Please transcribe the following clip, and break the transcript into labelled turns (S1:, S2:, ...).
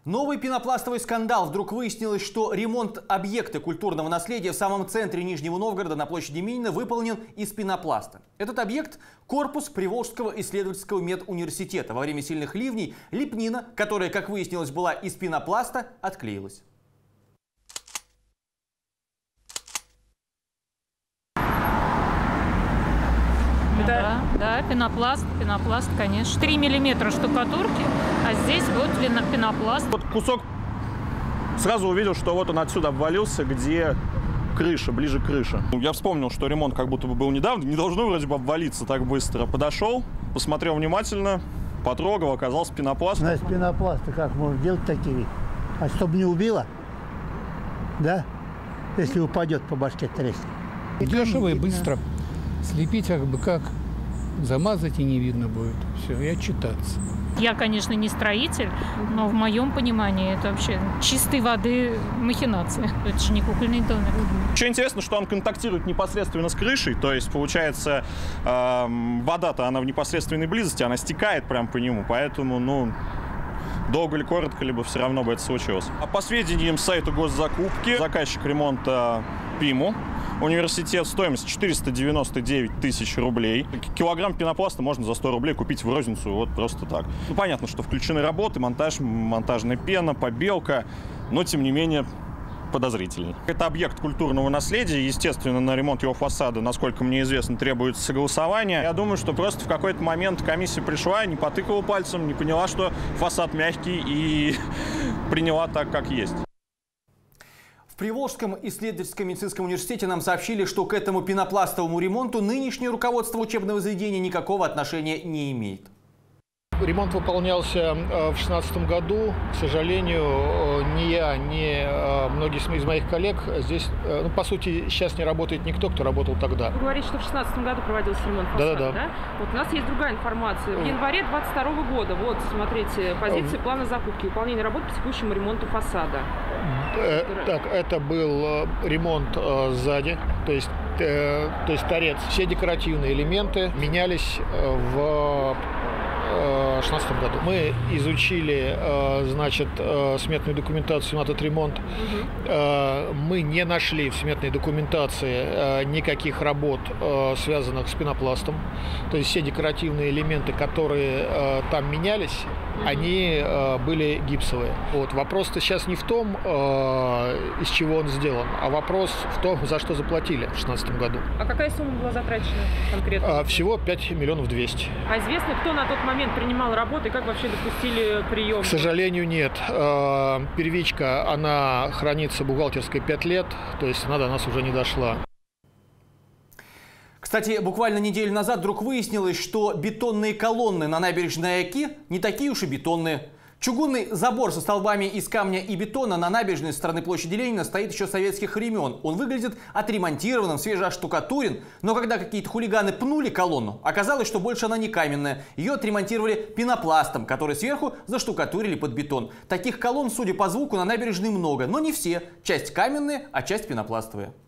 S1: Новый пенопластовый скандал. Вдруг выяснилось, что ремонт объекта культурного наследия в самом центре Нижнего Новгорода на площади Минина выполнен из пенопласта. Этот объект – корпус Приволжского исследовательского медуниверситета. Во время сильных ливней лепнина, которая, как выяснилось, была из пенопласта, отклеилась.
S2: Да, пенопласт, конечно. 3 миллиметра штукатурки, а здесь вот пенопласт.
S3: Вот кусок сразу увидел, что вот он отсюда обвалился, где крыша, ближе к крыше. Я вспомнил, что ремонт как будто бы был недавно, не должно вроде бы обвалиться так быстро. Подошел, посмотрел внимательно, потрогал, оказался пенопласт.
S4: Из пенопласта как можно делать такие? А чтобы не убило, да? Если упадет по башке, треснет.
S5: Дешево и быстро. Слепить как замазать и не видно будет. Все, и отчитаться.
S2: Я, конечно, не строитель, но в моем понимании это вообще чистой воды махинация. Это же не кукольный домик.
S3: Еще интересно, что он контактирует непосредственно с крышей, то есть, получается, вода-то она в непосредственной близости, она стекает прямо по нему, поэтому, долго или коротко, либо все равно бы это случилось. А по сведениям сайта госзакупки, заказчик ремонта ПИМУ, университет, стоимость 499 тысяч рублей. Килограмм пенопласта можно за 100 рублей купить в розницу вот просто так. Понятно, что включены работы, монтаж, монтажная пена, побелка, но тем не менее подозрительно. Это объект культурного наследия, естественно, на ремонт его фасада, насколько мне известно, требуется согласование. Я думаю, что просто в какой-то момент комиссия пришла, не потыкала пальцем, не поняла, что фасад мягкий, и приняла так, как есть.
S1: В Приволжском исследовательском медицинском университете нам сообщили, что к этому пенопластовому ремонту нынешнее руководство учебного заведения никакого отношения не имеет.
S6: Ремонт выполнялся в 2016 году. К сожалению, ни я, ни многие из моих коллег здесь, по сути, сейчас не работает никто, кто работал тогда.
S7: Вы говорите, что в 2016 году проводился ремонт фасада, да? Вот у нас есть другая информация. В январе 2022 года, вот, смотрите, позиция плана закупки, выполнение работ по текущему ремонту фасада.
S6: Так, это был ремонт сзади, то есть торец. Все декоративные элементы менялись в 2016 году. Мы изучили, сметную документацию на этот ремонт. Мы не нашли в сметной документации никаких работ, связанных с пенопластом. То есть все декоративные элементы, которые там менялись, они были гипсовые. Вот. Вопрос-то сейчас не в том, из чего он сделан, а вопрос в том, за что заплатили в 2016 году.
S7: А какая сумма была затрачена конкретно?
S6: Всего 5 миллионов 200.
S7: А известно, кто на тот момент принимал работы и как вообще допустили прием?
S6: К сожалению, нет. Первичка, она хранится бухгалтерской 5 лет, то есть она до нас уже не дошла.
S1: Кстати, буквально неделю назад вдруг выяснилось, что бетонные колонны на набережной Оки не такие уж и бетонные. Чугунный забор со столбами из камня и бетона на набережной со стороны площади Ленина стоит еще с советских времен. Он выглядит отремонтированным, свежеоштукатурен, но когда какие-то хулиганы пнули колонну, оказалось, что больше она не каменная. Ее отремонтировали пенопластом, который сверху заштукатурили под бетон. Таких колонн, судя по звуку, на набережной много, но не все. Часть каменные, а часть пенопластовые.